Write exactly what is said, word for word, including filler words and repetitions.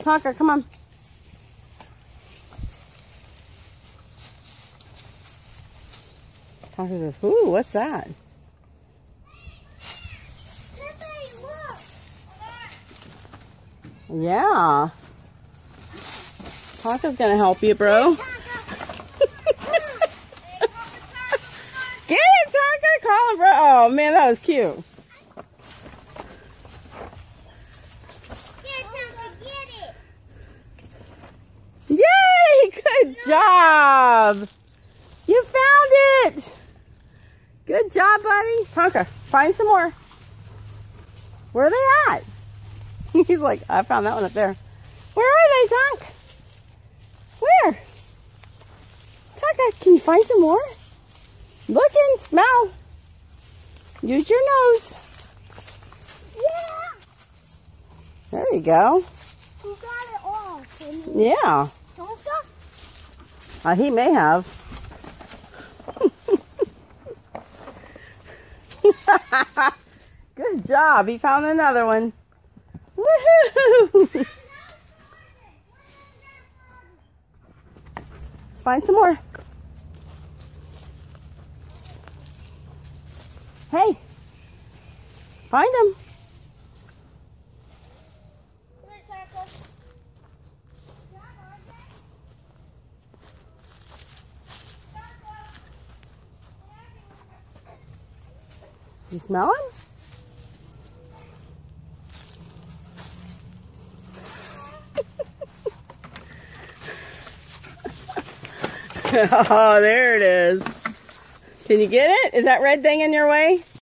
Tonka, come on. Tonka says, ooh, what's that? Yeah. Tonka's gonna help you, bro. Get it, Tonka! Call him, bro. Oh, man, that was cute. Get Tonka, get it! Yay! Good job! You found it! Good job, buddy. Tonka, find some more. Where are they at? He's like, I found that one up there. Where are they, Tonka? Where? Tonka, can you find some more? Look and smell. Use your nose. Yeah! There you go. You got it all. Yeah. Tonka? Uh, he may have. Good job. He found another one. Woohoo! Let's find some more. Hey, find them. You smell them? Oh, there it is. Can you get it? Is that red thing in your way?